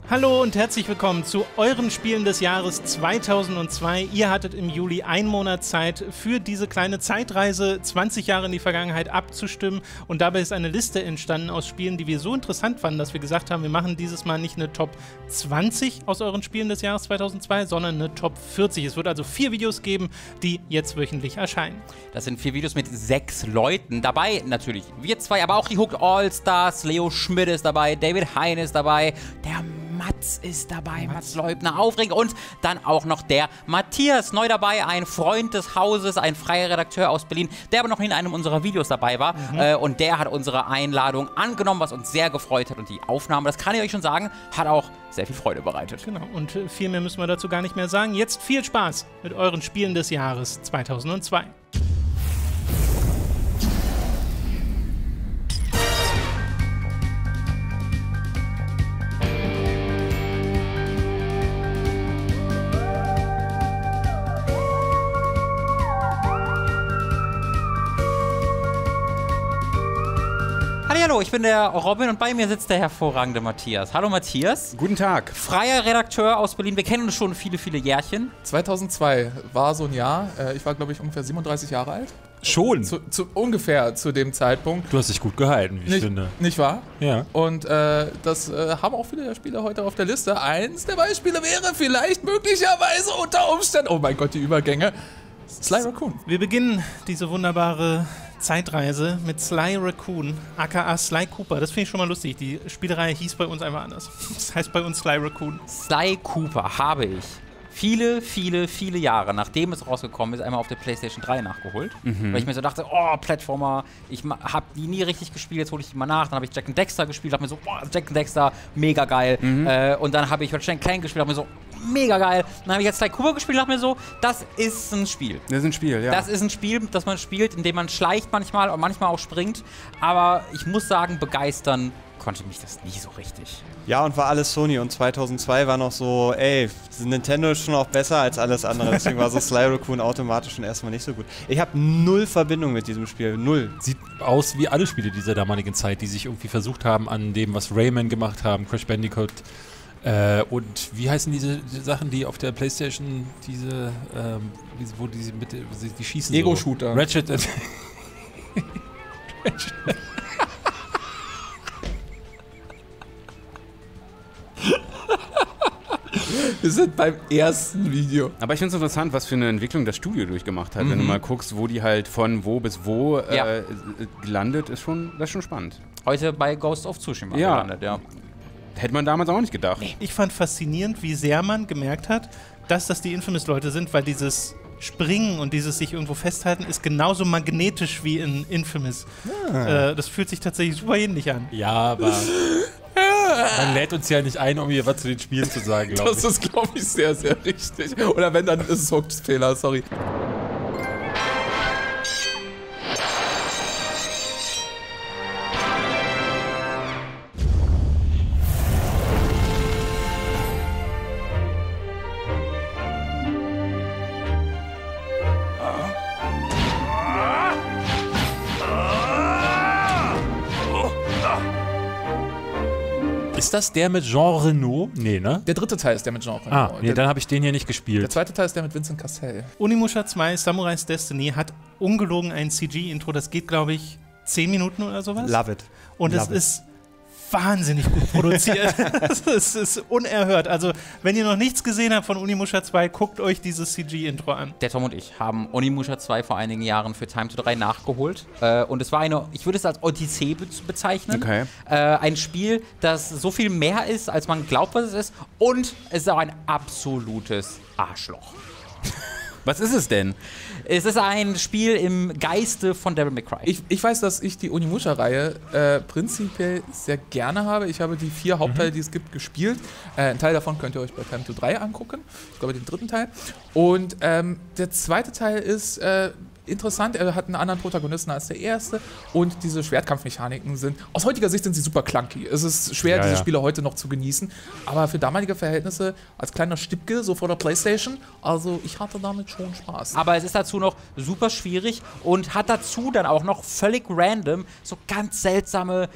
Hallo und herzlich willkommen zu euren Spielen des Jahres 2002. Ihr hattet im Juli einen Monat Zeit für diese kleine Zeitreise 20 Jahre in die Vergangenheit abzustimmen und dabei ist eine Liste entstanden aus Spielen, die wir so interessant fanden, dass wir gesagt haben, wir machen dieses Mal nicht eine Top 20 aus euren Spielen des Jahres 2002, sondern eine Top 40. Es wird also 4 Videos geben, die jetzt wöchentlich erscheinen. Das sind 4 Videos mit 6 Leuten. Dabei natürlich wir zwei, aber auch die Hooked All-Stars. Leo Schmidt ist dabei, David Hein ist dabei, der Mats ist dabei, Mats Leubner, aufregend. Und dann auch noch der Matthias, neu dabei, ein Freund des Hauses, ein freier Redakteur aus Berlin, der aber noch in einem unserer Videos dabei war. Und der hat unsere Einladung angenommen, was uns sehr gefreut hat. Und die Aufnahme, das kann ich euch schon sagen, hat auch sehr viel Freude bereitet. Genau, und viel mehr müssen wir dazu gar nicht mehr sagen. Jetzt viel Spaß mit euren Spielen des Jahres 2002. Hallo, ich bin der Robin und bei mir sitzt der hervorragende Matthias. Hallo Matthias. Guten Tag. Freier Redakteur aus Berlin. Wir kennen uns schon viele, viele Jährchen. 2002 war so ein Jahr. Ich war, glaube ich, ungefähr 37 Jahre alt. Schon? Ungefähr zu dem Zeitpunkt. Du hast dich gut gehalten, wie ich finde. Nicht wahr? Ja. Und das haben auch viele der Spiele heute auf der Liste. Eins der Beispiele wäre vielleicht möglicherweise unter Umständen... Oh mein Gott, die Übergänge. Sly Raccoon. Wir beginnen diese wunderbare Zeitreise mit Sly Raccoon, aka Sly Cooper. Das finde ich schon mal lustig. Die Spielereihe hieß bei uns einfach anders. Das heißt bei uns Sly Raccoon. Sly Cooper habe ich viele, viele, viele Jahre, nachdem es rausgekommen ist, einmal auf der PlayStation 3 nachgeholt. Weil ich mir so dachte, oh, Plattformer, ich habe die nie richtig gespielt, jetzt hole ich die mal nach. Dann habe ich Jak & Daxter gespielt, dachte mir so, oh, Jak & Daxter, mega geil. Und dann habe ich Ratchet & Clank gespielt, dachte mir so, mega geil. Dann habe ich jetzt Sly Cooper gespielt und dachte mir so, das ist ein Spiel. Das ist ein Spiel, ja. Das ist ein Spiel, das man spielt, in dem man schleicht manchmal und manchmal auch springt. Aber ich muss sagen, begeistern konnte mich das nie so richtig. Ja, und war alles Sony und 2002 war noch so, ey, Nintendo ist schon auch besser als alles andere, deswegen war so Sly Raccoon automatisch schon erstmal nicht so gut. Ich habe null Verbindung mit diesem Spiel, null. Sieht aus wie alle Spiele dieser damaligen Zeit, die sich irgendwie versucht haben an dem, was Rayman gemacht haben, Crash Bandicoot. Und wie heißen diese Sachen, die auf der PlayStation, wo die schießen? Ego-Shooter. So. Ratchet. Wir sind beim ersten Video. Aber ich finde es interessant, was für eine Entwicklung das Studio durchgemacht hat. Wenn du mal guckst, wo die halt von wo bis wo gelandet, das ist schon spannend. Heute bei Ghost of Tsushima gelandet, ja. Hätte man damals auch nicht gedacht. Ich fand faszinierend, wie sehr man gemerkt hat, dass das die Infamous-Leute sind, weil dieses Springen und dieses sich irgendwo festhalten ist genauso magnetisch wie in Infamous. Das fühlt sich tatsächlich super ähnlich an. Ja, aber man lädt uns ja nicht ein, um hier was zu den Spielen zu sagen, glaube ich. Das ist, glaube ich, sehr, sehr richtig. Oder wenn, dann ist es Hooked-Fehler, sorry. Ist das der mit Jean Reno? Nee, ne? Der dritte Teil ist der mit Jean Reno. Ah, nee, dann habe ich den hier nicht gespielt. Der zweite Teil ist der mit Vincent Cassel. Onimusha 2 Samurai's Destiny hat ungelogen ein CG-Intro, das geht, glaube ich, 10 Minuten oder sowas. Love it. Und es ist wahnsinnig gut produziert. Es ist unerhört. Also, wenn ihr noch nichts gesehen habt von Onimusha 2, guckt euch dieses CG-Intro an. Der Tom und ich haben Onimusha 2 vor einigen Jahren für Time to 3 nachgeholt. Und es war ich würde es als Odyssee bezeichnen. Okay. Ein Spiel, das so viel mehr ist, als man glaubt, was es ist. Und es ist auch ein absolutes Arschloch. Was ist es denn? Es ist ein Spiel im Geiste von Devil May Cry. Ich weiß, dass ich die Onimusha-Reihe prinzipiell sehr gerne habe. Ich habe die 4 Hauptteile, die es gibt, gespielt. Ein Teil davon könnt ihr euch bei Time to 3 angucken. Ich glaube, den dritten Teil. Und der zweite Teil ist interessant. Er hat einen anderen Protagonisten als der erste und diese Schwertkampfmechaniken sind, aus heutiger Sicht sind sie super clunky. Es ist schwer, diese Spiele heute noch zu genießen, aber für damalige Verhältnisse als kleiner Stippke, so vor der Playstation, also ich hatte damit schon Spaß. Aber es ist dazu noch super schwierig und hat dazu dann auch noch völlig random so ganz seltsame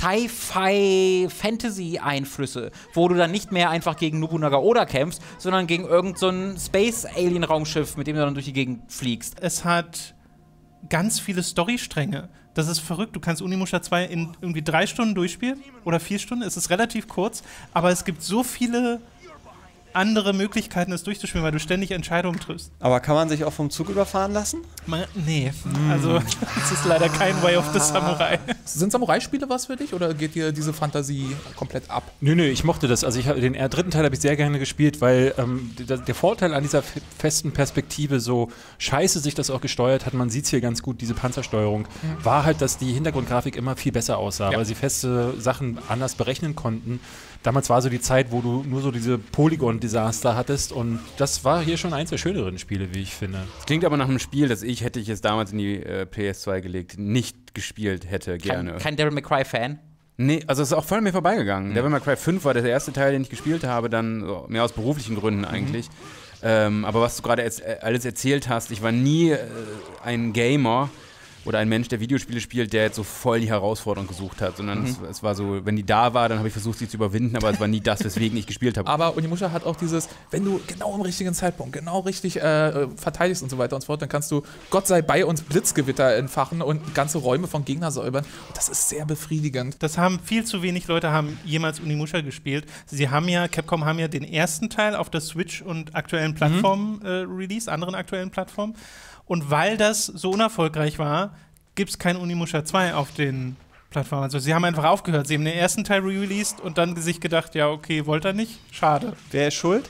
Sci-Fi-Fantasy-Einflüsse, wo du dann nicht mehr einfach gegen Nobunaga Oda kämpfst, sondern gegen irgend so ein Space-Alien-Raumschiff, mit dem du dann durch die Gegend fliegst. Es hat ganz viele Storystränge. Das ist verrückt. Du kannst Onimusha 2 in irgendwie 3 Stunden durchspielen oder 4 Stunden. Es ist relativ kurz, aber es gibt so viele andere Möglichkeiten, es durchzuspielen, weil du ständig Entscheidungen triffst. Aber kann man sich auch vom Zug überfahren lassen? Nee, also es ist leider kein Way of the Samurai. Sind Samurai-Spiele was für dich oder geht dir diese Fantasie komplett ab? Nö, ich mochte das. Also den dritten Teil habe ich sehr gerne gespielt, weil der Vorteil an dieser festen Perspektive, so scheiße sich das auch gesteuert hat, man sieht es hier ganz gut, diese Panzersteuerung, war halt, dass die Hintergrundgrafik immer viel besser aussah, weil sie feste Sachen anders berechnen konnten. Damals war so die Zeit, wo du nur so diese Polygon-Desaster hattest und das war hier schon eins der schöneren Spiele, wie ich finde. Das klingt aber nach einem Spiel, das hätte ich jetzt damals in die PS2 gelegt, nicht gespielt hätte, gerne. Kein Devil May Cry-Fan? Nee, also es ist auch voll an mir vorbeigegangen. Devil May Cry 5 war der erste Teil, den ich gespielt habe, dann so, mehr aus beruflichen Gründen eigentlich. Aber was du gerade alles erzählt hast, ich war nie ein Gamer oder ein Mensch, der Videospiele spielt, der jetzt so voll die Herausforderung gesucht hat, sondern es war so, wenn die da war, dann habe ich versucht, sie zu überwinden, aber es war nie das, weswegen ich gespielt habe. Aber Onimusha hat auch dieses, wenn du genau im richtigen Zeitpunkt, genau richtig verteidigst und so weiter und so fort, dann kannst du, Gott sei bei uns, Blitzgewitter entfachen und ganze Räume von Gegner säubern. Und das ist sehr befriedigend. Das haben viel zu wenig Leute haben jemals Onimusha gespielt. Capcom haben ja den ersten Teil auf der Switch und aktuellen Plattformen anderen aktuellen Plattformen. Und weil das so unerfolgreich war, gibt es kein Onimusha 2 auf den Plattformen. Also sie haben einfach aufgehört. Sie haben den ersten Teil re-released und dann sich gedacht, ja okay, wollt ihr nicht? Schade. Wer ist schuld?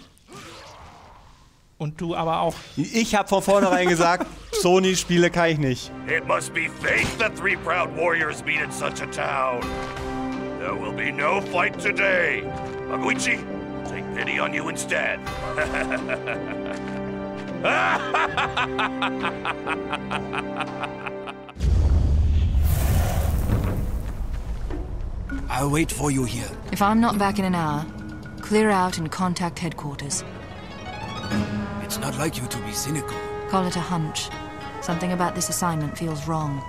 Und du aber auch. Ich habe von vornherein gesagt, Sony-Spiele kann ich nicht. It must be fate that 3 proud warriors meet in such a town. There will be no fight today. Maguichi, take pity on you instead. I'll wait for you here. If I'm not back in an hour, clear out and contact headquarters. It's not like you to be cynical. Call it a hunch. Something about this assignment feels wrong.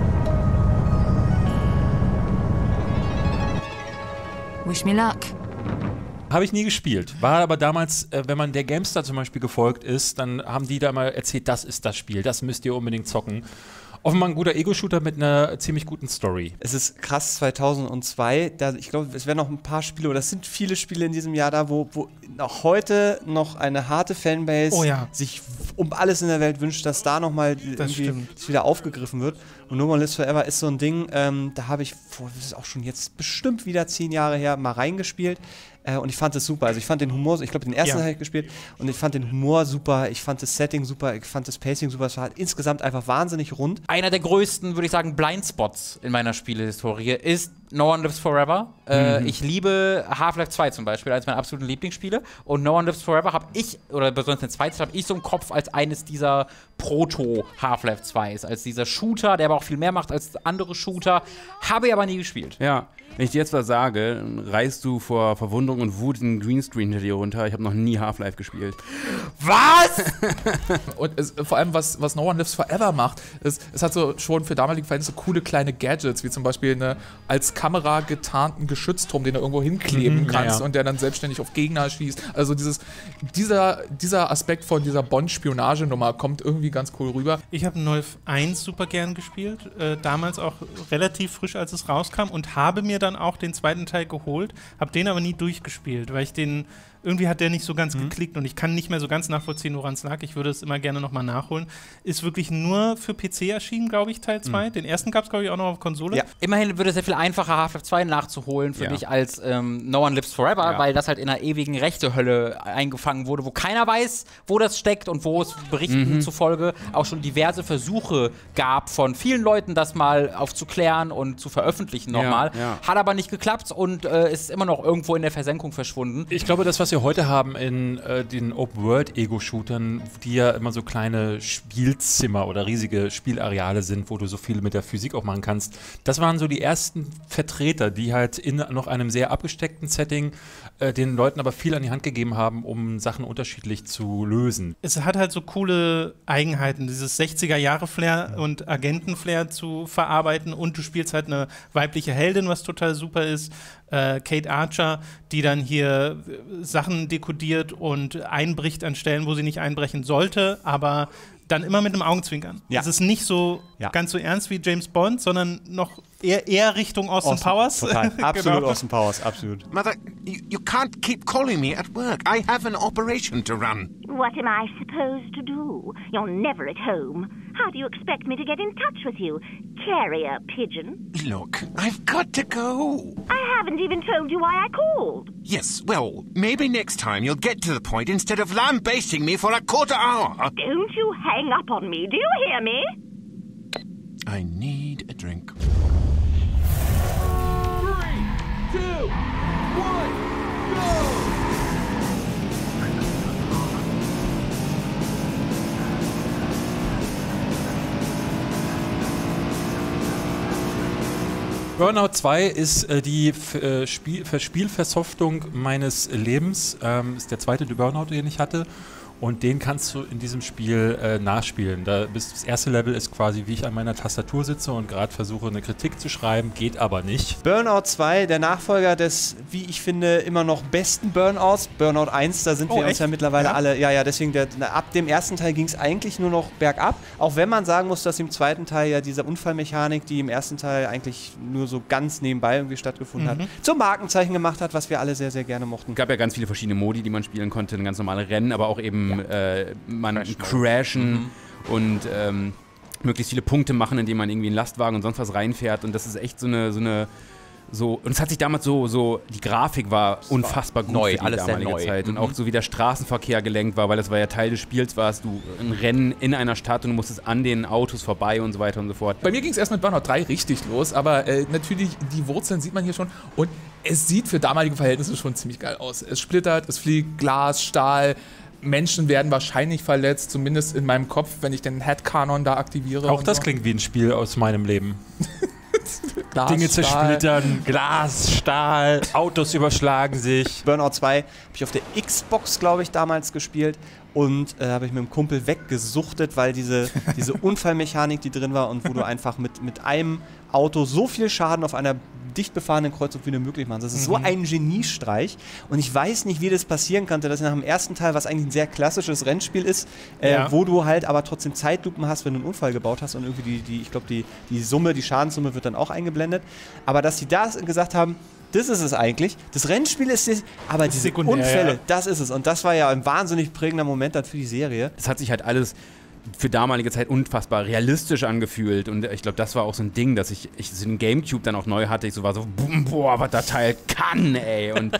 Wish me luck. Habe ich nie gespielt. War aber damals, wenn man der GameStar zum Beispiel gefolgt ist, dann haben die da mal erzählt, das ist das Spiel, das müsst ihr unbedingt zocken. Offenbar ein guter Ego-Shooter mit einer ziemlich guten Story. Es ist krass, 2002, ich glaube, es werden noch ein paar Spiele, oder es sind viele Spiele in diesem Jahr da, wo auch heute noch eine harte Fanbase sich um alles in der Welt wünscht, dass da nochmal irgendwie wieder aufgegriffen wird. Und No More Lives Forever ist so ein Ding, da habe ich, das ist auch schon jetzt bestimmt wieder 10 Jahre her, mal reingespielt. Und ich fand es super. Also ich fand den Humor, ich glaube, den ersten habe ich gespielt und ich fand den Humor super, ich fand das Setting super, ich fand das Pacing super. Es war halt insgesamt einfach wahnsinnig rund. Einer der größten, würde ich sagen, Blindspots in meiner Spielehistorie ist No One Lives Forever. Ich liebe Half-Life 2 zum Beispiel als meine absoluten Lieblingsspiele. Und No One Lives Forever habe ich, oder besonders den zweiten, habe ich so im Kopf als eines dieser Proto-Half-Life 2s. Als dieser Shooter, der aber auch viel mehr macht als andere Shooter. Habe ich aber nie gespielt. Ja, wenn ich dir jetzt was sage, reißt du vor Verwunderung und Wut den Greenscreen hinter dir runter. Ich habe noch nie Half-Life gespielt. Was? Und vor allem, was No One Lives Forever macht, es hat so schon für damalige Verhältnisse so coole kleine Gadgets, wie zum Beispiel eine als Kamera getarnten Geschützturm, den du irgendwo hinkleben kannst und der dann selbstständig auf Gegner schießt. Also dieser Aspekt von dieser Bond-Spionagenummer kommt irgendwie ganz cool rüber. Ich habe Nolf 1 super gern gespielt, damals auch relativ frisch, als es rauskam und habe mir dann auch den zweiten Teil geholt, habe den aber nie durchgespielt, weil ich den irgendwie hat der nicht so ganz geklickt und ich kann nicht mehr so ganz nachvollziehen, woran es lag. Ich würde es immer gerne nochmal nachholen. Ist wirklich nur für PC erschienen, glaube ich, Teil 2. Den ersten gab es, glaube ich, auch noch auf Konsole. Ja. Immerhin würde es sehr viel einfacher, Half-Life 2 nachzuholen für dich als No One Lives Forever, weil das halt in einer ewigen Rechtehölle eingefangen wurde, wo keiner weiß, wo das steckt und wo es Berichten zufolge auch schon diverse Versuche gab von vielen Leuten, das mal aufzuklären und zu veröffentlichen nochmal. Hat aber nicht geklappt und ist immer noch irgendwo in der Versenkung verschwunden. Ich glaube, das, was wir heute haben in den Open-World-Ego-Shootern, die ja immer so kleine Spielzimmer oder riesige Spielareale sind, wo du so viel mit der Physik auch machen kannst, das waren so die ersten Vertreter, die halt in noch einem sehr abgesteckten Setting den Leuten aber viel an die Hand gegeben haben, um Sachen unterschiedlich zu lösen. Es hat halt so coole Eigenheiten, dieses 60er-Jahre-Flair und Agenten-Flair zu verarbeiten, und du spielst halt eine weibliche Heldin, was total super ist, Kate Archer, die dann hier Sachen dekodiert und einbricht an Stellen, wo sie nicht einbrechen sollte, aber dann immer mit einem Augenzwinkern. Ja. Es ist nicht so ganz so ernst wie James Bond, sondern noch eher Richtung Austin Powers. Total. Absolut Austin Powers, absolut. Mother, you can't keep calling me at work. I have an operation to run. What am I supposed to do? You're never at home. How do you expect me to get in touch with you? Carrier pigeon? Look, I've got to go. I haven't even told you why I called. Yes, well, maybe next time you'll get to the point instead of lambasting me for a quarter hour. Don't you hang up on me, do you hear me? I need a drink. 3, 2, 1, go! Burnout 2 ist die Spielversoftung meines Lebens. Ist der zweite Burnout, den ich hatte. Und den kannst du in diesem Spiel nachspielen. Das erste Level ist quasi, wie ich an meiner Tastatur sitze und gerade versuche, eine Kritik zu schreiben, geht aber nicht. Burnout 2, der Nachfolger des, wie ich finde, immer noch besten Burnouts. Burnout 1, da sind wir uns ja mittlerweile alle, deswegen, ab dem ersten Teil ging es eigentlich nur noch bergab. Auch wenn man sagen muss, dass im zweiten Teil ja diese Unfallmechanik, die im ersten Teil eigentlich nur so ganz nebenbei irgendwie stattgefunden hat, zum Markenzeichen gemacht hat, was wir alle sehr, sehr gerne mochten. Es gab ja ganz viele verschiedene Modi, die man spielen konnte, ganz normale Rennen, aber auch eben man crashen und möglichst viele Punkte machen, indem man irgendwie einen Lastwagen und sonst was reinfährt, und das ist echt und es hat sich damals die Grafik war unfassbar gut neu, für die alles damalige sehr neu. Zeit, und auch so wie der Straßenverkehr gelenkt war, weil das war ja Teil des Spiels, warst du ein Rennen in einer Stadt und du musstest an den Autos vorbei und so weiter und so fort. Bei mir ging es erst mit Burnout 3 richtig los, aber natürlich, die Wurzeln sieht man hier schon, und es sieht für damalige Verhältnisse schon ziemlich geil aus. Es splittert, es fliegt Glas, Stahl, Menschen werden wahrscheinlich verletzt, zumindest in meinem Kopf, wenn ich den Headcanon da aktiviere. Auch das klingt wie ein Spiel aus meinem Leben. Glas, Dinge zersplittern, Glas, Stahl, Autos überschlagen sich. Burnout 2 habe ich auf der Xbox, glaube ich, damals gespielt. Und habe ich mit einem Kumpel weggesuchtet, weil diese Unfallmechanik, die drin war, und wo du einfach mit einem Auto so viel Schaden auf einer dicht befahrenen Kreuzung wie nur möglich machst. Das ist so ein Geniestreich. Und ich weiß nicht, wie das passieren konnte, dass nach dem ersten Teil, was eigentlich ein sehr klassisches Rennspiel ist, wo du halt aber trotzdem Zeitlupen hast, wenn du einen Unfall gebaut hast, und irgendwie ich glaube, die Schadenssumme wird dann auch eingeblendet. Aber dass die da gesagt haben, das ist es eigentlich. Das Rennspiel ist es, aber diese Unfälle, das ist es. Und das war ja ein wahnsinnig prägender Moment dann für die Serie. Das hat sich halt alles für damalige Zeit unfassbar realistisch angefühlt, und ich glaube, das war auch so ein Ding, dass ich den Gamecube dann auch neu hatte. Ich war so, boah, was das Teil kann, ey. Und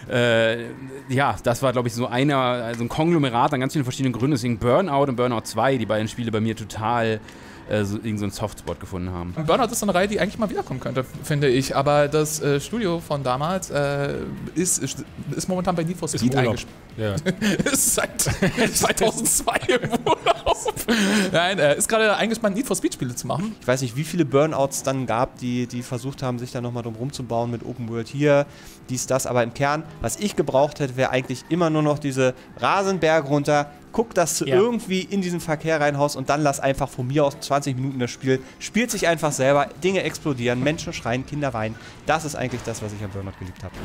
das war, glaube ich, so ein Konglomerat an ganz vielen verschiedenen Gründen. Deswegen Burnout und Burnout 2, die beiden Spiele bei mir total irgend so einen Softspot gefunden haben. Burnout ist so eine Reihe, die eigentlich mal wiederkommen könnte, finde ich. Aber das Studio von damals ist momentan bei Need for Speed eingespielt. Ja. Ist seit 2002 im Urlaub. Nein, ist gerade eingespannt, Need for Speed Spiele zu machen. Ich weiß nicht, wie viele Burnouts dann gab, die versucht haben, sich da nochmal drum rumzubauen mit Open World hier, dies, das. Aber im Kern, was ich gebraucht hätte, wäre eigentlich immer nur noch diese Rasenberg runter. Guck, dass du irgendwie in diesen Verkehr reinhaust, und dann lass einfach von mir aus 20 Minuten das Spiel. Spielt sich einfach selber, Dinge explodieren, Menschen schreien, Kinder weinen. Das ist eigentlich das, was ich an Burnout geliebt habe.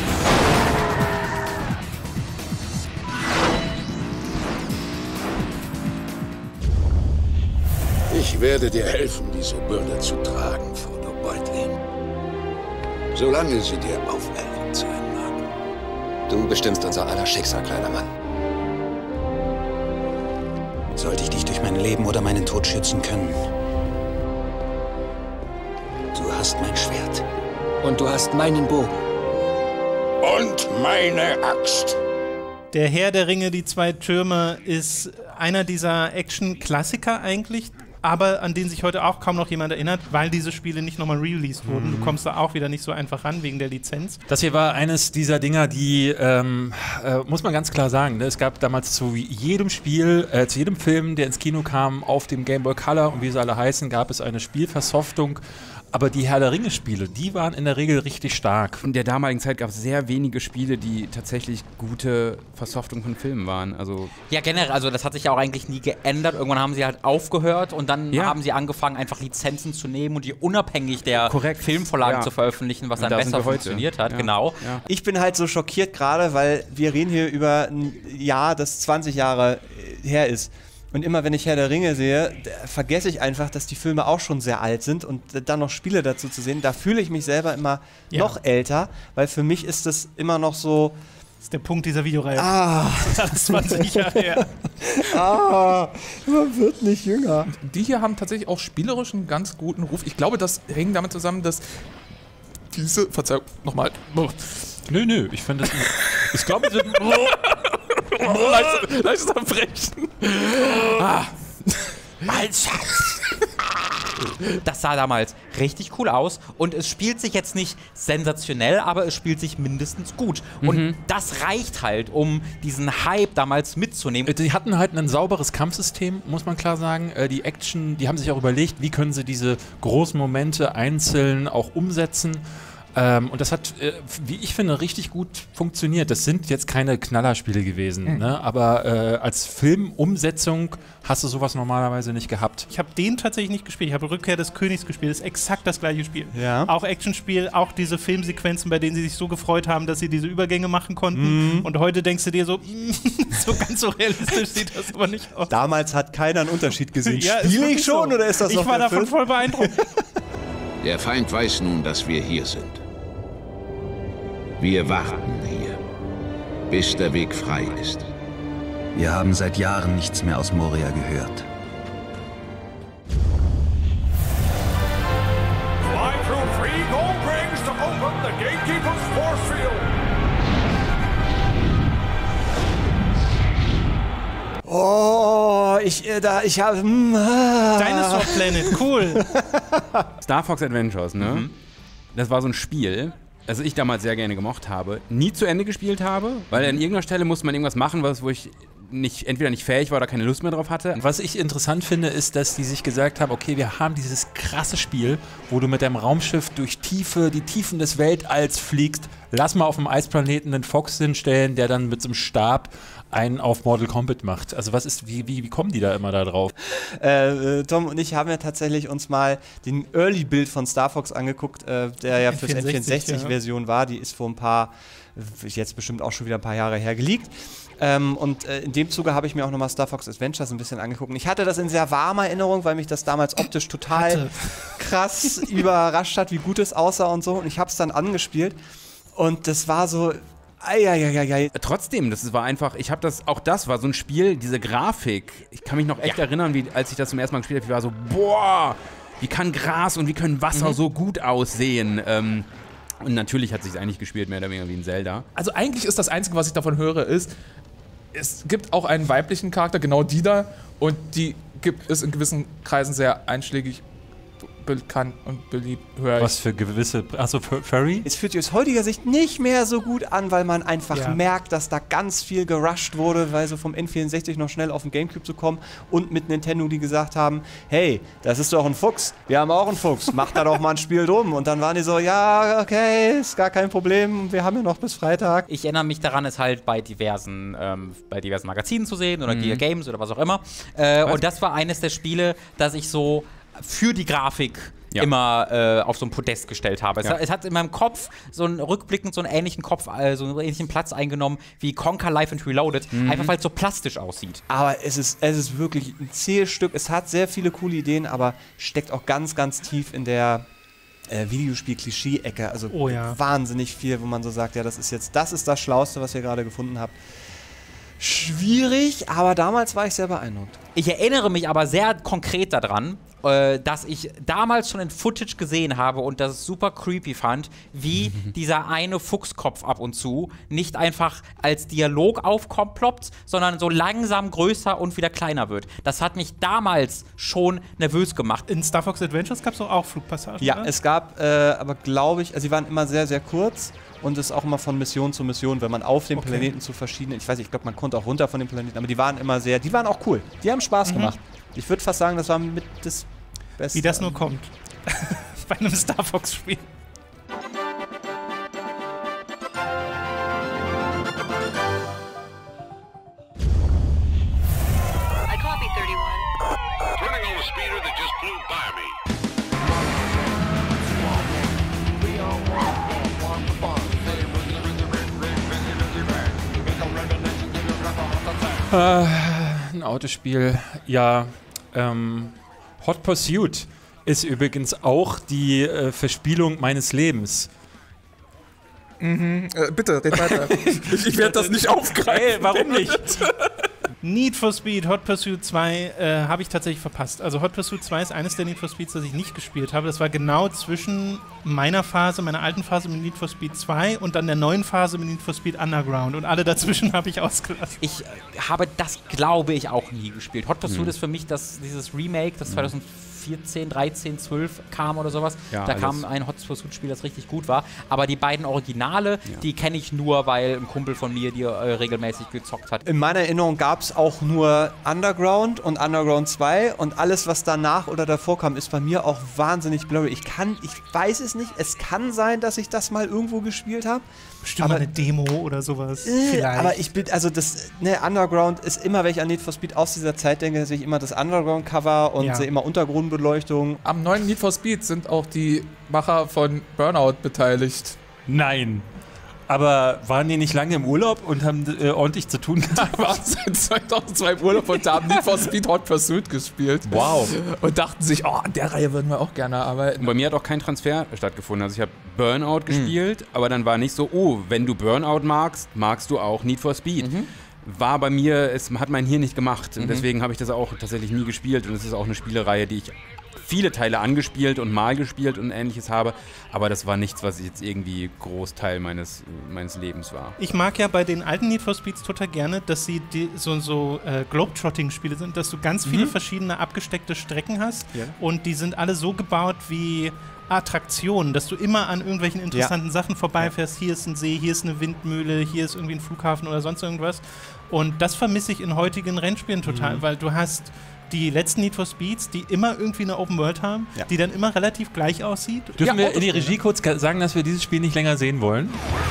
Ich werde dir helfen, diese Bürde zu tragen, Frodo Beutlin. Solange sie dir auferlegt sein mag. Du bestimmst unser aller Schicksal, kleiner Mann. Sollte ich dich durch mein Leben oder meinen Tod schützen können? Du hast mein Schwert. Und du hast meinen Bogen. Und meine Axt. Der Herr der Ringe, die zwei Türme, ist einer dieser Action-Klassiker eigentlich. aber an den sich heute auch kaum noch jemand erinnert, weil diese Spiele nicht nochmal released wurden. Du kommst da auch wieder nicht so einfach ran wegen der Lizenz. Das hier war eines dieser Dinger, die, muss man ganz klar sagen, ne? Es gab damals zu jedem Spiel, zu jedem Film, der ins Kino kam, auf dem Game Boy Color und wie sie alle heißen, gab es eine Spielversoftung. Aber die Herr der Ringe-Spiele, die waren in der Regel richtig stark. In der damaligen Zeit gab es sehr wenige Spiele, die tatsächlich gute Versoftung von Filmen waren. Also ja, generell, also das hat sich ja auch eigentlich nie geändert. Irgendwann haben sie halt aufgehört und dann haben sie angefangen, einfach Lizenzen zu nehmen und die unabhängig der Filmvorlagen zu veröffentlichen, was dann besser funktioniert hat. Genau. Ja. Ich bin halt so schockiert gerade, weil wir reden hier über ein Jahr, das 20 Jahre her ist. Und immer wenn ich Herr der Ringe sehe, vergesse ich einfach, dass die Filme auch schon sehr alt sind und dann noch Spiele dazu zu sehen, da fühle ich mich selber immer noch älter, weil für mich ist das immer noch so... Das ist der Punkt dieser Videoreihe. Das ist 20 Jahre her. Man wird nicht jünger. Die hier haben tatsächlich auch spielerisch einen ganz guten Ruf. Ich glaube, das hängt damit zusammen, dass diese... Verzeihung, nochmal. Nö, ich finde das... Ich glaube, sie... Leichtes Abbrechen. Mein Schatz! Das sah damals richtig cool aus und es spielt sich jetzt nicht sensationell, aber es spielt sich mindestens gut. Und das reicht halt, um diesen Hype damals mitzunehmen. Die hatten halt ein sauberes Kampfsystem, muss man klar sagen. Die Action, die haben sich auch überlegt, wie können sie diese großen Momente einzeln auch umsetzen. Und das hat, wie ich finde, richtig gut funktioniert. Das sind jetzt keine Knallerspiele gewesen, ne? Aber als Filmumsetzung hast du sowas normalerweise nicht gehabt. Ich habe den tatsächlich nicht gespielt. Ich habe Rückkehr des Königs gespielt. Das ist exakt das gleiche Spiel. Ja. Auch Actionspiel, auch diese Filmsequenzen, bei denen sie sich so gefreut haben, dass sie diese Übergänge machen konnten. Und heute denkst du dir so, so ganz so realistisch sieht das aber nicht aus. Damals hat keiner einen Unterschied gesehen. Ja, Spiele ich schon so. oder ist das Ich war davon voll beeindruckt. Der Feind weiß nun, dass wir hier sind. Wir warten hier, bis der Weg frei ist. Wir haben seit Jahren nichts mehr aus Moria gehört. Fly through 3 gold rings to open the Gatekeeper's force field. Oh, ich habe... Dinosaur Planet, cool. Star Fox Adventures, ne? Das war so ein Spiel, das ich damals sehr gerne gemocht habe, nie zu Ende gespielt habe, weil an irgendeiner Stelle musste man irgendwas machen, wo ich entweder nicht fähig war oder keine Lust mehr drauf hatte. Was ich interessant finde, ist, dass die sich gesagt haben, okay, wir haben dieses krasse Spiel, wo du mit deinem Raumschiff durch die Tiefen des Weltalls fliegst. Lass mal auf dem Eisplaneten einen Fox hinstellen, der dann mit so einem Stab einen auf Mortal Kombat macht. Also wie kommen die da immer da drauf? Tom und ich haben ja tatsächlich uns mal den Early-Build von Star Fox angeguckt, der ja für die N64-Version war. Die ist vor jetzt bestimmt auch schon wieder ein paar Jahre her geleakt. Und in dem Zuge habe ich mir auch nochmal Star Fox Adventures ein bisschen angeguckt. Und ich hatte das in sehr warmer Erinnerung, weil mich das damals optisch total krass überrascht hat, wie gut es aussah und so. Und ich habe es dann angespielt. Und das war so... Trotzdem, das war einfach, auch das war so ein Spiel, diese Grafik, ich kann mich noch echt erinnern, als ich das zum ersten Mal gespielt habe, ich war so, boah, wie kann Gras und wie können Wasser so gut aussehen? Und natürlich hat es sich eigentlich gespielt, mehr oder weniger wie ein Zelda. Also eigentlich ist das Einzige, was ich davon höre, ist, es gibt auch einen weiblichen Charakter, genau die da, und die gibt es in gewissen Kreisen sehr einschlägig bekannt und beliebt. Was für gewisse... Achso, Furry? Es fühlt sich aus heutiger Sicht nicht mehr so gut an, weil man einfach merkt, dass da ganz viel gerusht wurde, weil so vom N64 noch schnell auf den Gamecube zu kommen und mit Nintendo, die gesagt haben, hey, das ist doch ein Fuchs, wir haben auch einen Fuchs, mach da doch mal ein Spiel drum. Und dann waren die so, ja, okay, ist gar kein Problem, wir haben ja noch bis Freitag. Ich erinnere mich daran, es halt bei diversen Magazinen zu sehen oder Gear Games oder was auch immer. Und das war eines der Spiele, das ich so für die Grafik immer auf so ein Podest gestellt habe. Es hat in meinem Kopf so einen rückblickend so einen ähnlichen Platz eingenommen wie Conker Live and Reloaded, einfach weil es so plastisch aussieht. Aber es ist wirklich ein zähes Stück. Es hat sehr viele coole Ideen, aber steckt auch ganz, ganz tief in der Videospiel-Klischee-Ecke. Also wahnsinnig viel, wo man so sagt, ja, das ist das Schlauste, was ihr gerade gefunden habt. Schwierig, aber damals war ich sehr beeindruckt. Ich erinnere mich aber sehr konkret daran, dass ich damals schon in Footage gesehen habe und das super creepy fand, wie dieser eine Fuchskopf ab und zu nicht einfach als Dialog aufploppt, sondern so langsam größer und wieder kleiner wird. Das hat mich damals schon nervös gemacht. In Star Fox Adventures gab es auch Flugpassagen, Ja, oder? es gab, aber glaube ich, also sie waren immer sehr, sehr kurz und es ist auch immer von Mission zu Mission, wenn man auf dem Planeten zu verschiedenen, ich weiß nicht, ich glaube, man konnte auch runter von dem Planeten, aber die waren immer die waren auch cool. Die haben Spaß gemacht. Ich würde fast sagen, das war mit das Beste. Wie das nur kommt. Bei einem Star Fox-Spiel. I copy 31. Turning on the speeder that just flew by me. Ein Autospiel, ja. Hot Pursuit ist übrigens auch die Verspielung meines Lebens. Bitte, red weiter. Ich werde das nicht aufgreifen. Hey, warum nicht? Need for Speed Hot Pursuit 2 habe ich tatsächlich verpasst. Also Hot Pursuit 2 ist eines der Need for Speeds, das ich nicht gespielt habe. Das war genau zwischen meiner alten Phase mit Need for Speed 2 und dann der neuen Phase mit Need for Speed Underground. Und alle dazwischen habe ich ausgelassen. Ich habe das, glaube ich, auch nie gespielt. Hot Pursuit ist für mich dieses Remake, das 2014, 13, 12 kam oder sowas. Ja, da kam ein Hot Pursuit-Spiel, das richtig gut war. Aber die beiden Originale, die kenne ich nur, weil ein Kumpel von mir die regelmäßig gezockt hat. In meiner Erinnerung gab es auch nur Underground und Underground 2 und alles, was danach oder davor kam, ist bei mir auch wahnsinnig blurry. Ich weiß es nicht. Es kann sein, dass ich das mal irgendwo gespielt habe. Bestimmt mal eine Demo oder sowas. Vielleicht. Aber ich bin, also Underground ist immer, wenn ich an Need for Speed aus dieser Zeit denke, sehe ich immer das Underground-Cover und sehe immer Untergrundbeleuchtung. Am neuen Need for Speed sind auch die Macher von Burnout beteiligt. Nein. Aber waren die nicht lange im Urlaub und haben ordentlich zu tun gehabt? Die waren seit 2002 im Urlaub und haben Need for Speed Hot Pursuit gespielt. Wow. Und dachten sich, an der Reihe würden wir auch gerne arbeiten. Und bei mir hat auch kein Transfer stattgefunden. Also ich habe Burnout gespielt, aber dann war nicht so, wenn du Burnout magst, magst du auch Need for Speed. War bei mir, es hat mein Hirn nicht gemacht. Und deswegen habe ich das auch tatsächlich nie gespielt. Und es ist auch eine Spielereihe, die ich viele Teile angespielt und mal gespielt und Ähnliches habe, aber das war nichts, was jetzt irgendwie Großteil meines Lebens war. Ich mag ja bei den alten Need for Speeds total gerne, dass sie so Globetrotting-Spiele sind, dass du ganz viele verschiedene abgesteckte Strecken hast und die sind alle so gebaut wie Attraktionen, dass du immer an irgendwelchen interessanten Sachen vorbeifährst. Hier ist ein See, hier ist eine Windmühle, hier ist irgendwie ein Flughafen oder sonst irgendwas. Und das vermisse ich in heutigen Rennspielen total, weil du hast die letzten Need for Speeds, die immer irgendwie eine Open World haben, die dann immer relativ gleich aussieht. Dürfen wir in die Regie kurz sagen, dass wir dieses Spiel nicht länger sehen wollen?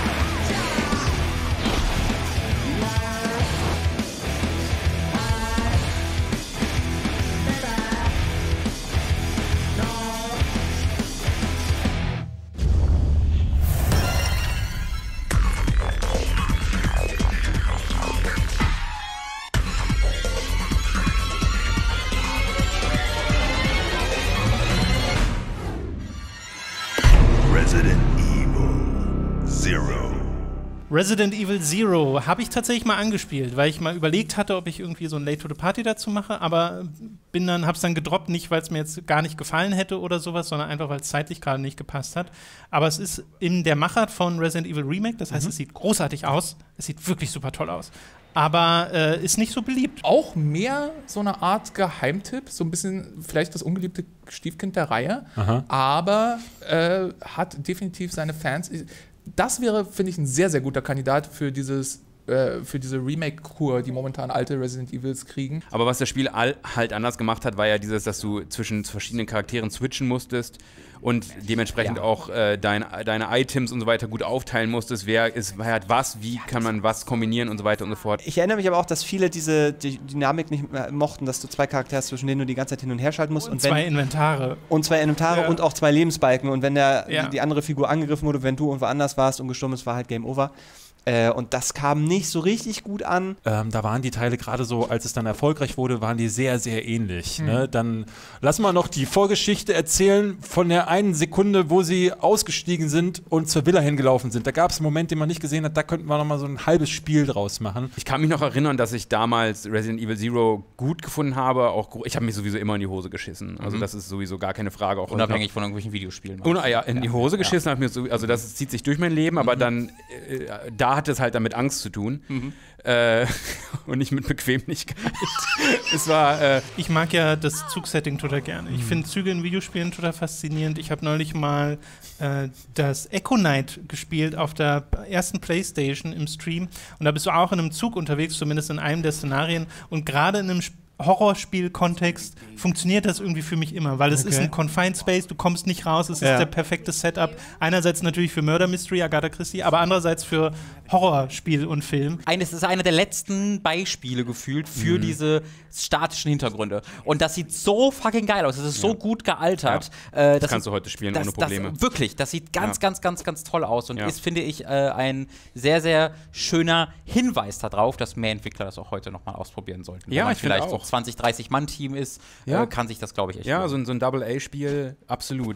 Resident Evil Zero habe ich tatsächlich mal angespielt, weil ich mal überlegt hatte, ob ich irgendwie so ein Late to the Party dazu mache, aber habe es dann gedroppt, nicht weil es mir jetzt gar nicht gefallen hätte oder sowas, sondern einfach, weil es zeitlich gerade nicht gepasst hat. Aber es ist in der Machart von Resident Evil Remake, das heißt, es sieht großartig aus, es sieht wirklich super toll aus, aber ist nicht so beliebt. Auch mehr so eine Art Geheimtipp, so ein bisschen vielleicht das ungeliebte Stiefkind der Reihe, aber hat definitiv seine Fans. Das wäre, finde ich, ein sehr, sehr guter Kandidat für diese Remake-Kur, die momentan alte Resident Evils kriegen. Aber was das Spiel halt anders gemacht hat, war ja dieses, dass du zwischen verschiedenen Charakteren switchen musstest und dementsprechend auch deine Items und so weiter gut aufteilen musstest. Wer hat was, wie kann man was kombinieren und so weiter und so fort. Ich erinnere mich aber auch, dass viele die Dynamik nicht mehr mochten, dass du zwei Charaktere hast, zwischen denen du die ganze Zeit hin und her schalten musst. Und zwei Inventare. Und zwei Inventare und auch zwei Lebensbalken. Und wenn die andere Figur angegriffen wurde, wenn du irgendwo anders warst und gestorben ist, war halt Game Over. Und das kam nicht so richtig gut an. Da waren die Teile gerade so, als es dann erfolgreich wurde, waren die sehr, sehr ähnlich. Ne? Dann lassen wir noch die Vorgeschichte erzählen von der einen Sekunde, wo sie ausgestiegen sind und zur Villa hingelaufen sind. Da gab es einen Moment, den man nicht gesehen hat, da könnten wir noch mal so ein halbes Spiel draus machen. Ich kann mich noch erinnern, dass ich damals Resident Evil Zero gut gefunden habe. Ich habe mich sowieso immer in die Hose geschissen. Also das ist sowieso gar keine Frage. Auch unabhängig von irgendwelchen Videospielen. In die Hose geschissen, also das zieht sich durch mein Leben, aber dann da hat es halt dann mit Angst zu tun und nicht mit Bequemlichkeit. Es war, ich mag ja das Zugsetting total gerne. Ich finde Züge in Videospielen total faszinierend. Ich habe neulich mal das Echo Knight gespielt auf der ersten Playstation im Stream und da bist du auch in einem Zug unterwegs, zumindest in einem der Szenarien und gerade in einem Horrorspiel-Kontext funktioniert das irgendwie für mich immer, weil es ist ein Confined Space, du kommst nicht raus, es ist der perfekte Setup. Einerseits natürlich für Murder Mystery, Agatha Christie, aber andererseits für Horrorspiel und Film. Es ist einer der letzten Beispiele gefühlt für diese statischen Hintergründe. Und das sieht so fucking geil aus, es ist so gut gealtert. Das kannst du heute spielen ohne Probleme. Wirklich, das sieht ganz toll aus und ist, finde ich, ein sehr, sehr schöner Hinweis darauf, dass mehr Entwickler das auch heute nochmal ausprobieren sollten. Ja, ich finde auch. 20, 30-Mann-Team ist, kann sich das, glaube ich, echt so ein Double-A-Spiel, absolut.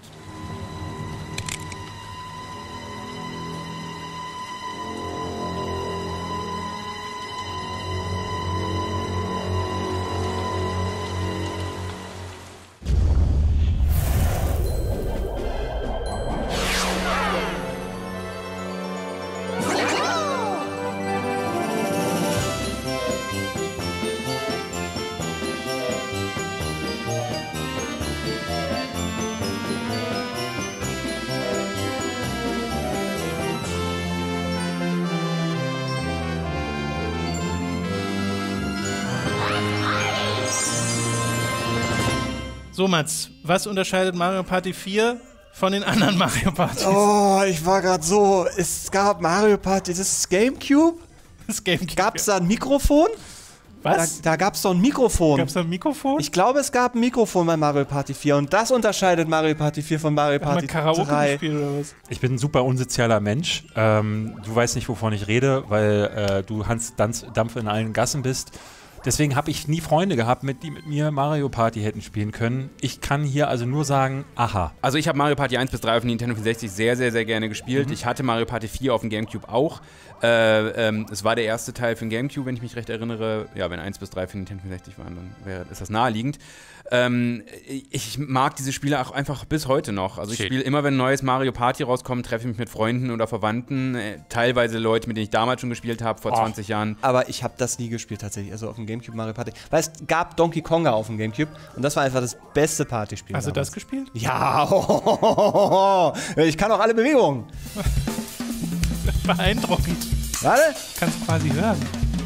So, Mats, was unterscheidet Mario Party 4 von den anderen Mario Partys? Oh, ich war gerade so, es gab Mario Party, das ist Gamecube? Das Gamecube. Gab es da ein Mikrofon? Was? Da gab es doch ein Mikrofon. Gab es da ein Mikrofon? Ich glaube, es gab ein Mikrofon bei Mario Party 4 und das unterscheidet Mario Party 4 von Mario Party 3. Karaoke gespielt oder was? Ich bin ein super unsozialer Mensch. Du weißt nicht, wovon ich rede, weil du Hans Dampf in allen Gassen bist. Deswegen habe ich nie Freunde gehabt, die mit mir Mario Party hätten spielen können. Ich kann hier also nur sagen, aha. Also ich habe Mario Party 1 bis 3 auf dem Nintendo 64 sehr, sehr, sehr gerne gespielt. Ich hatte Mario Party 4 auf dem Gamecube auch. Es war der erste Teil für den Gamecube, wenn ich mich recht erinnere. Ja, wenn 1 bis 3 für den Nintendo 64 waren, dann ist das naheliegend. Ich mag diese Spiele auch einfach bis heute noch. Also ich spiele immer, wenn ein neues Mario Party rauskommt, treffe ich mich mit Freunden oder Verwandten. Teilweise Leute, mit denen ich damals schon gespielt habe, vor 20 Jahren. Aber ich habe das nie gespielt tatsächlich, also auf dem Gamecube Mario Party. Weil es gab Donkey Konga auf dem Gamecube und das war einfach das beste Partyspiel. Hast du das gespielt? Ja, ich kann auch alle Bewegungen. Beeindruckend. Warte. Kannst du quasi hören.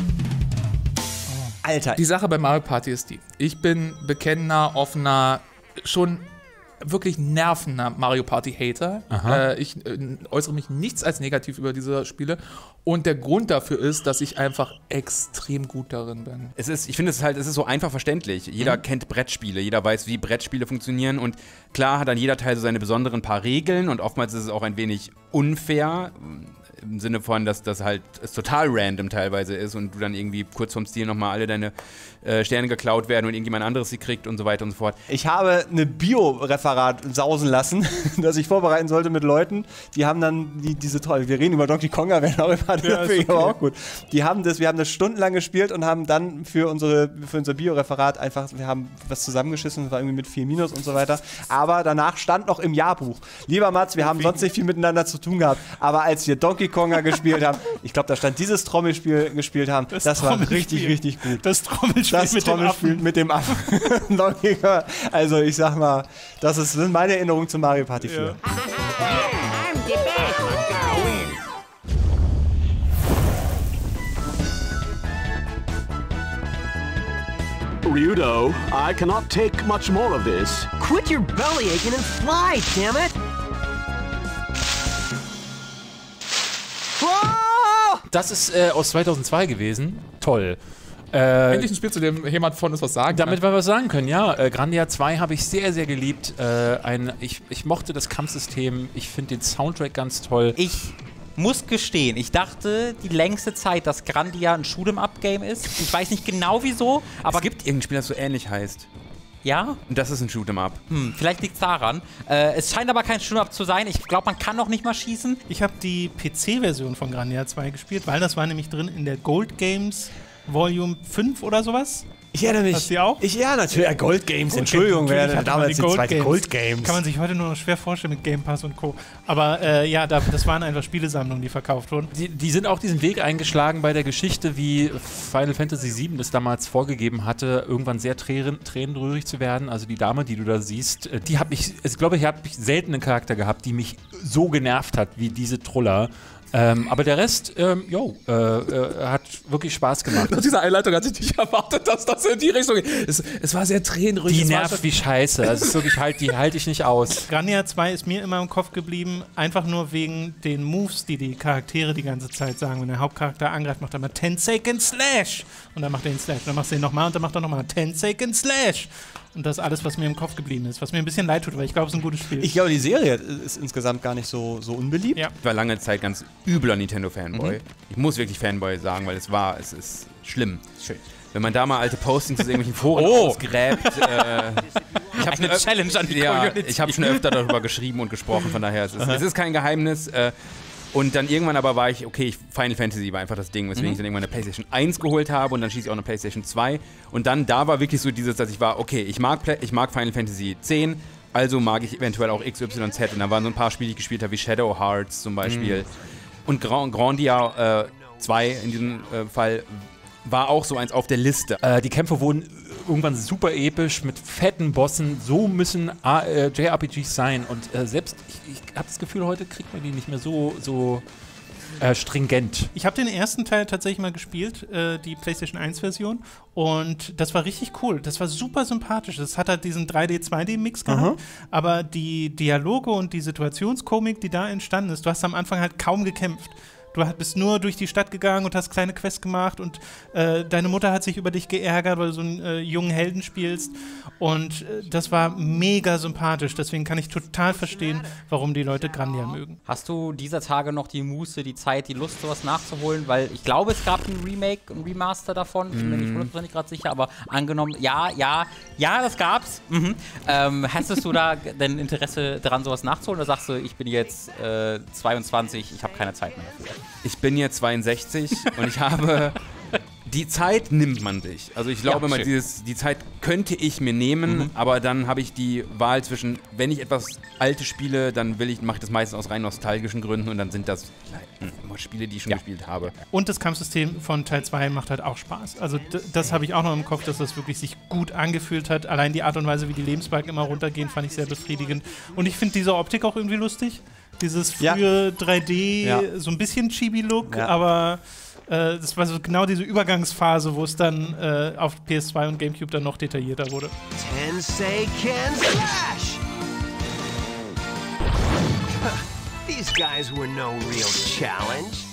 Alter. Die Sache bei Mario Party ist die. Ich bin bekennender, offener, schon wirklich nervender Mario Party Hater. Ich äußere mich nichts als negativ über diese Spiele. Und der Grund dafür ist, dass ich einfach extrem gut darin bin. Ich finde es ist so einfach verständlich. Jeder kennt Brettspiele, jeder weiß, wie Brettspiele funktionieren. Und klar hat dann jeder Teil so seine besonderen paar Regeln. Und oftmals ist es auch ein wenig unfair. Im Sinne von, dass das halt total random teilweise ist und du dann irgendwie kurz vorm Stil nochmal alle deine Sterne geklaut werden und irgendjemand anderes sie kriegt und so weiter und so fort. Ich habe eine Bio-Referat sausen lassen, das ich vorbereiten sollte mit Leuten. Die haben dann diese toll, wir reden über Donkey Konga, wenn auch auch gut. Wir haben das stundenlang gespielt und haben dann für unser Bio-Referat einfach, wir haben was zusammengeschissen, das war irgendwie mit 4 Minus und so weiter. Aber danach stand noch im Jahrbuch: Lieber Mats, wir haben sonst nicht viel miteinander zu tun gehabt, aber als wir Donkey Konga gespielt haben, ich glaube, da stand dieses Trommelspiel gespielt haben, das war richtig, richtig gut. Das Trommelspiel mit dem Affen. Also ich sag mal, das sind meine Erinnerungen zu Mario Party 4. Ja. Ryudo, I cannot take much more of this. Quit your belly aching and fly, damn it! Das ist aus 2002 gewesen. Toll. Endlich ein Spiel, zu dem jemand von uns was sagen kann. Damit wir was sagen können, ja. Grandia 2 habe ich sehr, sehr geliebt. Ich mochte das Kampfsystem. Ich finde den Soundtrack ganz toll. Ich muss gestehen, ich dachte die längste Zeit, dass Grandia ein Shoot'em-up-Game ist. Ich weiß nicht genau wieso, aber... Es gibt irgendein Spiel, das so ähnlich heißt. Ja? Und das ist ein Shoot'em-up. Vielleicht liegt es daran. Es scheint aber kein Shoot'em-up zu sein. Ich glaube, man kann noch nicht mal schießen. Ich habe die PC-Version von Grandia 2 gespielt, weil das war nämlich drin in der Gold Games Volume 5 oder sowas. Ich erinnere mich. Hast du die auch? Ja, natürlich. Ja, Gold Games, Entschuldigung, wäre damals die zweite Gold Games. Kann man sich heute nur noch schwer vorstellen mit Game Pass und Co. Aber ja, das waren einfach Spielesammlungen, die verkauft wurden. Die sind auch diesen Weg eingeschlagen bei der Geschichte, wie Final Fantasy VII das damals vorgegeben hatte, irgendwann sehr tränenrührig zu werden. Also die Dame, die du da siehst, die hat mich, ich glaube, ich habe selten einen Charakter gehabt, die mich so genervt hat wie diese Truller. Aber der Rest, hat wirklich Spaß gemacht. Nach dieser Einleitung hatte ich nicht erwartet, dass das in die Richtung geht. Es war sehr tränenrührig. Die nervt wie Scheiße. Also ist wirklich die halte ich nicht aus. Grandia 2 ist mir immer im Kopf geblieben, einfach nur wegen den Moves, die die Charaktere die ganze Zeit sagen. Wenn der Hauptcharakter angreift, macht er mal 10 Second Slash. Und dann macht er den Slash. Dann machst du den nochmal und dann macht er nochmal 10 Second Slash. Und das ist alles, was mir im Kopf geblieben ist. Was mir ein bisschen leid tut, weil ich glaube, es ist ein gutes Spiel. Ich glaube, die Serie ist insgesamt gar nicht so unbeliebt. Ja. Ich war lange Zeit ganz übler Nintendo-Fanboy. Ich muss wirklich Fanboy sagen, weil es ist schlimm. Schön. Wenn man da mal alte Postings aus irgendwelchen Foren ausgräbt. Ich habe eine Challenge an die Community. Ich habe schon öfter darüber geschrieben und gesprochen, von daher es ist kein Geheimnis. Und dann irgendwann aber war ich, okay, Final Fantasy war einfach das Ding, weswegen ich dann irgendwann eine PlayStation 1 geholt habe und dann schieße ich auch eine PlayStation 2. Und dann, da war wirklich so dieses, dass ich war, okay, ich mag Final Fantasy 10, also mag ich eventuell auch XYZ. Und da waren so ein paar Spiele, die ich gespielt habe, wie Shadow Hearts zum Beispiel. Und Grandia 2 in diesem Fall war auch so eins auf der Liste. Die Kämpfe wurden irgendwann super episch mit fetten Bossen. So müssen JRPGs sein. Und selbst, ich habe das Gefühl, heute kriegt man die nicht mehr so stringent. Ich habe den ersten Teil tatsächlich mal gespielt, die PlayStation 1-Version. Und das war richtig cool. Das war super sympathisch. Das hat halt diesen 3D-2D-Mix gehabt. Aber die Dialoge und die Situationskomik, die da entstanden ist, du hast am Anfang halt kaum gekämpft. Du bist nur durch die Stadt gegangen und hast kleine Quests gemacht und deine Mutter hat sich über dich geärgert, weil du so einen jungen Helden spielst. Und das war mega sympathisch. Deswegen kann ich total verstehen, warum die Leute Grandia mögen. Hast du dieser Tage noch die Muße, die Zeit, die Lust, sowas nachzuholen? Weil ich glaube, es gab ein Remake, ein Remaster davon. Ich bin mir nicht hundertprozentig gerade sicher, aber angenommen, ja, das gab's. Hättest du da denn Interesse daran, sowas nachzuholen? Oder sagst du, ich bin jetzt 22, ich habe keine Zeit mehr dafür? Ich bin jetzt 62 und ich habe... Die Zeit nimmt man sich. Also ich glaube immer, die Zeit könnte ich mir nehmen, aber dann habe ich die Wahl zwischen, wenn ich etwas Altes spiele, dann mache ich das meistens aus rein nostalgischen Gründen und dann sind das immer Spiele, die ich schon gespielt habe. Und das Kampfsystem von Teil 2 macht halt auch Spaß. Also das habe ich auch noch im Kopf, dass das wirklich sich gut angefühlt hat. Allein die Art und Weise, wie die Lebensbalken immer runtergehen, fand ich sehr befriedigend. Und ich finde diese Optik auch irgendwie lustig. Dieses frühe 3D, so ein bisschen Chibi-Look, aber das war so genau diese Übergangsphase, wo es dann auf PS2 und GameCube dann noch detaillierter wurde. Tensei can slash! These guys were no real challenge.